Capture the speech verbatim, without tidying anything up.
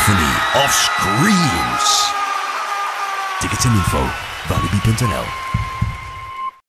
Symphony of Screams. Tickets en info, walibi punt n l.